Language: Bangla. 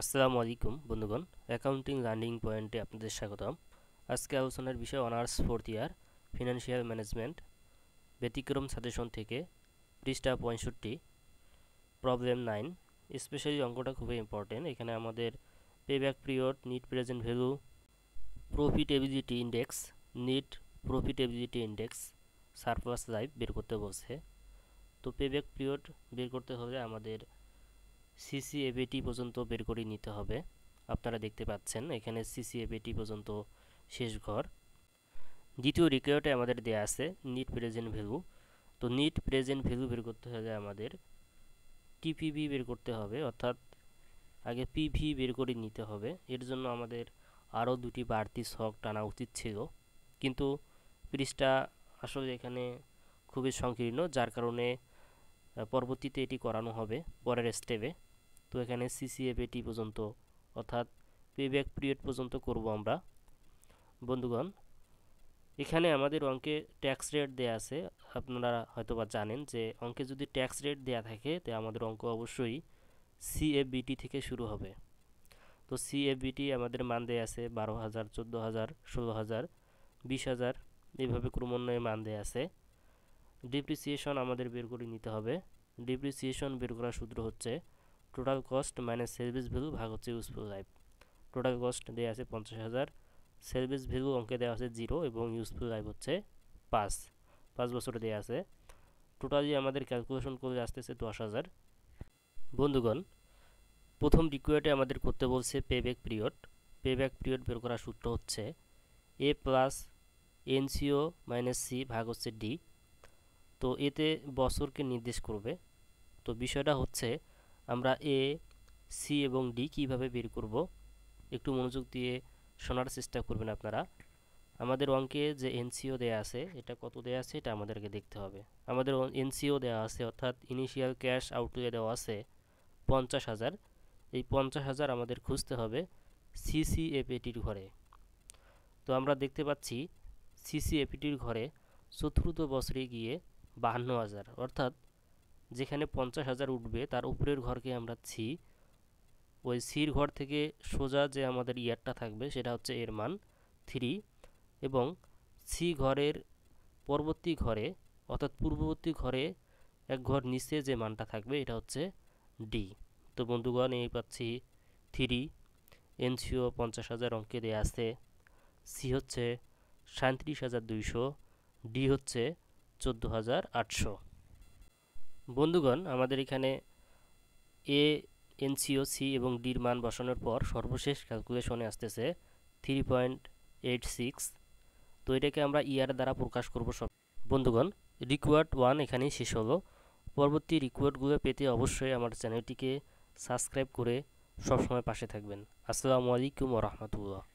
আসসালামু আলাইকুম বন্ধুগণ, অ্যাকাউন্টিং লার্নিং পয়েন্টে আপনাদের স্বাগতম। আজকে আলোচনার বিষয় honours fourth year financial management ব্যতিক্রম সাজেশন থেকে পৃষ্ঠা 65 প্রবলেম 9। স্পেশালি অঙ্কটা খুবই ইম্পর্টেন্ট। এখানে আমাদের payback period, net present value, profitability index, net profitability index, surplus life বের করতে বলছে। তো পেব্যাক পিরিয়ড বের করতে হলে আমাদের সিসিএবিটি পর্যন্ত বের করে নিতে হবে। আপনারা দেখতে পাচ্ছেন এখানে সিসিএবিটি পর্যন্ত শেষ ঘর। দ্বিতীয় রিকোয়ার্ডে আমাদের দেয়া আছে নিট প্রেজেন্ট ভ্যালু। তো নিট প্রেজেন্ট ভ্যালু বের করতে হলে আমাদের টিপিভি বের করতে হবে, অর্থাৎ আগে পিভি বের করে নিতে হবে। এর জন্য আমাদের আরও দুটি বাড়তি ছক টানা উচিত ছিল, কিন্তু পৃষ্ঠা আসলে এখানে খুবই সংকীর্ণ, যার কারণে পরবর্তীতে এটি করানো হবে পরের স্টেপে। তো এখানে সিসিএফএটি পর্যন্ত অর্থাৎ পেব্যাক পিরিয়ড পর্যন্ত করব আমরা। বন্ধুগণ, এখানে আমাদের অঙ্কে ট্যাক্স রেট দেয়া আছে। আপনারা হয়তোবা জানেন যে অঙ্কে যদি ট্যাক্স রেট দেয়া থাকে তো আমাদের অঙ্ক অবশ্যই সিএফবিটি থেকে শুরু হবে। তো সিএফবিটি আমাদের মান দেয়া আছে 12,000, 14,000, 16,000, 20,000, এইভাবে ক্রমান্বয়ে মান দেয়া আছে। ডিপ্রিসিয়েশন আমাদের বের করে নিতে হবে। ডিপ্রিসিয়েশন বের করার সূত্র হচ্ছে total cost minus salvage value ভাগ হচ্ছে ইউজফুল লাইফ। টোটাল কস্ট দেওয়া আছে 50,000, সেলভেজ ভ্যালু অঙ্কে দেওয়া আছে 0 এবং ইউজফুল লাইফ হচ্ছে 5 বছরে দেওয়া আছে। টোটালি আমাদের ক্যালকুলেশন করে আসতেছে 10,000। বন্ধুগণ, প্রথম রিকোয়ার্ডে আমাদের করতে বলছে পেব্যাক পিরিয়ড। পেব্যাক পিরিয়ড বের করার সূত্র হচ্ছে A plus NCO minus C ভাগ হচ্ছে ডি। তো এতে বছরকে নির্দেশ করবে। তো বিষয়টা হচ্ছে আমরা এ, সি এবং ডি কীভাবে বের করব, একটু মনোযোগ দিয়ে শোনার চেষ্টা করবেন আপনারা। আমাদের অঙ্কে যে এনসিও দেয়া আছে এটা কত দেয়া আছে এটা আমাদেরকে দেখতে হবে। আমাদের এনসিও দেওয়া আছে, অর্থাৎ ইনিশিয়াল ক্যাশ আউটলে দেওয়া আছে 50,000। এই 50,000 আমাদের খুঁজতে হবে সিসিএফএটির ঘরে। তো আমরা দেখতে পাচ্ছি সিসিএফএটির ঘরে চতুর্থ বছরে গিয়ে 52,000, অর্থাৎ যেখানে 50,000 উঠবে তার উপরের ঘরকে আমরা সি, ওই সির ঘর থেকে সোজা যে আমাদের ইয়ারটা থাকবে সেটা হচ্ছে এর মান 3, এবং সি ঘরের পরবর্তী ঘরে অর্থাৎ পূর্ববর্তী ঘরে এক ঘর নিচে যে মানটা থাকবে এটা হচ্ছে ডি। তো বন্ধুগণ, এই পাচ্ছি 3, এনসিও 50,000 অঙ্কে দেওয়া আছে, সি হচ্ছে 37,200, ডি হচ্ছে 14,800। বন্ধুগণ, আমাদের এখানে এ, এনসিও, সি এবং ডির মান বসানোর পর সর্বশেষ ক্যালকুলেশনে আসতেছে 3.86। তো এটাকে আমরা ইয়ার দ্বারা প্রকাশ করব সব। বন্ধুগণ, রিকোয়ার্ড 1 এখানেই শেষ হলো। পরবর্তী রিকোয়ার্ডগুলো পেতে অবশ্যই আমার চ্যানেলটিকে সাবস্ক্রাইব করে সবসময় পাশে থাকবেন। আসসালামু আলাইকুম ওয়া রাহমাতুল্লাহ।